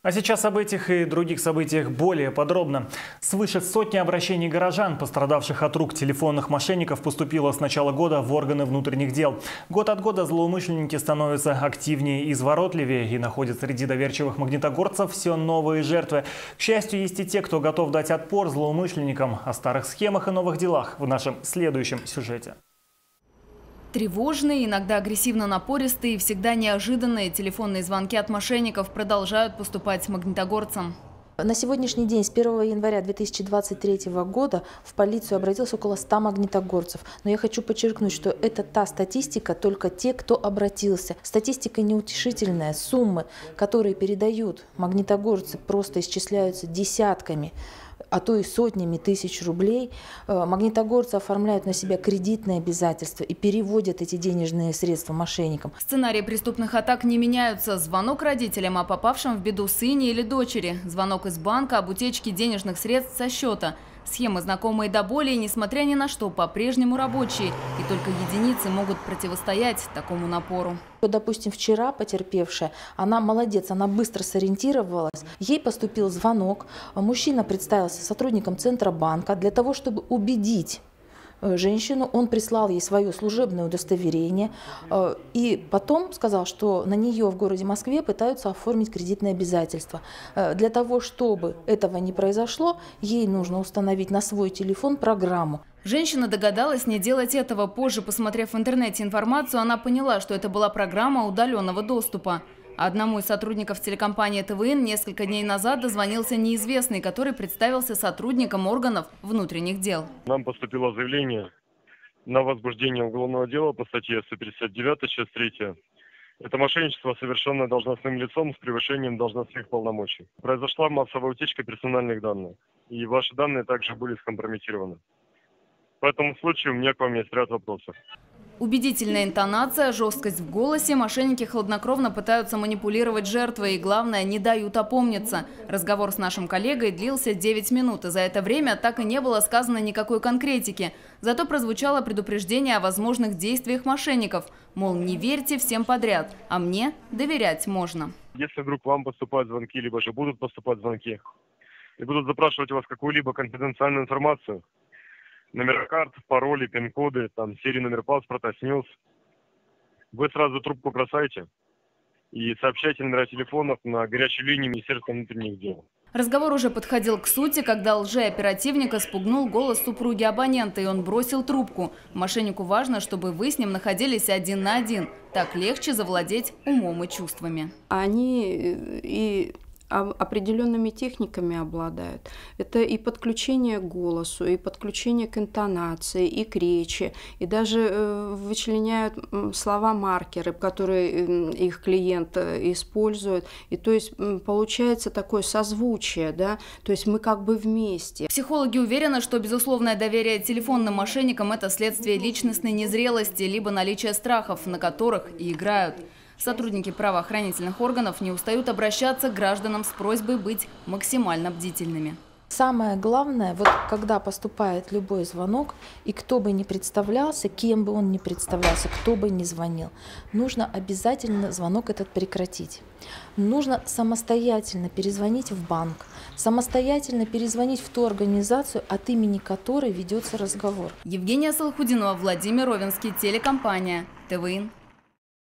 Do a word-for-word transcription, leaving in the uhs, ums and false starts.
А сейчас об этих и других событиях более подробно. Свыше сотни обращений горожан, пострадавших от рук телефонных мошенников, поступило с начала года в органы внутренних дел. Год от года злоумышленники становятся активнее и изворотливее и находят среди доверчивых магнитогорцев все новые жертвы. К счастью, есть и те, кто готов дать отпор злоумышленникам. О старых схемах и новых делах в нашем следующем сюжете. Тревожные, иногда агрессивно-напористые и всегда неожиданные телефонные звонки от мошенников продолжают поступать магнитогорцам. На сегодняшний день, с первого января две тысячи двадцать третьего года, в полицию обратилось около ста магнитогорцев. Но я хочу подчеркнуть, что это та статистика, только те, кто обратился. Статистика неутешительная. Суммы, которые передают магнитогорцы, просто исчисляются десятками, а то и сотнями тысяч рублей. Магнитогорцы оформляют на себя кредитные обязательства и переводят эти денежные средства мошенникам. Сценарии преступных атак не меняются. Звонок родителям о попавшем в беду сыне или дочери. Звонок из банка об утечке денежных средств со счета. Схемы знакомые до боли и, несмотря ни на что, по-прежнему рабочие. И только единицы могут противостоять такому напору. Допустим, вчера потерпевшая, она молодец, она быстро сориентировалась. Ей поступил звонок. Мужчина представился сотрудником Центробанка для того, чтобы убедить женщину. Он прислал ей свое служебное удостоверение и потом сказал, что на нее в городе Москве пытаются оформить кредитные обязательства. Для того, чтобы этого не произошло, ей нужно установить на свой телефон программу. Женщина догадалась не делать этого. Позже, посмотрев в интернете информацию, она поняла, что это была программа удаленного доступа. Одному из сотрудников телекомпании ТВН несколько дней назад дозвонился неизвестный, который представился сотрудником органов внутренних дел. Нам поступило заявление на возбуждение уголовного дела по статье сто пятьдесят девять, часть третья. Это мошенничество, совершенное должностным лицом с превышением должностных полномочий. Произошла массовая утечка персональных данных, и ваши данные также были скомпрометированы. По этому случаю у меня к вам есть ряд вопросов. Убедительная интонация, жесткость в голосе. Мошенники хладнокровно пытаются манипулировать жертвой и, главное, не дают опомниться. Разговор с нашим коллегой длился девять минут, и за это время так и не было сказано никакой конкретики. Зато прозвучало предупреждение о возможных действиях мошенников. Мол, не верьте всем подряд, а мне доверять можно. Если вдруг вам поступают звонки, либо же будут поступать звонки, и будут запрашивать у вас какую-либо конфиденциальную информацию, номера карт, пароли, пин-коды, там, серии номер паспорта, снилс. Вы сразу трубку бросаете и сообщайте номера телефонов на горячую линию Министерства внутренних дел. Разговор уже подходил к сути, когда лжеоперативника спугнул голос супруги абонента, и он бросил трубку. Мошеннику важно, чтобы вы с ним находились один на один. Так легче завладеть умом и чувствами. Они и... определенными техниками обладают. Это и подключение к голосу, и подключение к интонации, и к речи, и даже э, вычленяют слова-маркеры, которые э, их клиент э, использует. И то есть э, получается такое созвучие, да, то есть мы как бы вместе. Психологи уверены, что безусловное доверие телефонным мошенникам – это следствие личностной незрелости, либо наличия страхов, на которых и играют. Сотрудники правоохранительных органов не устают обращаться к гражданам с просьбой быть максимально бдительными. Самое главное, вот когда поступает любой звонок, и кто бы ни представлялся, кем бы он ни представлялся, кто бы ни звонил, нужно обязательно звонок этот прекратить. Нужно самостоятельно перезвонить в банк, самостоятельно перезвонить в ту организацию, от имени которой ведется разговор. Евгения Салхудинова, Владимир Ровенский, телекомпания ТВН.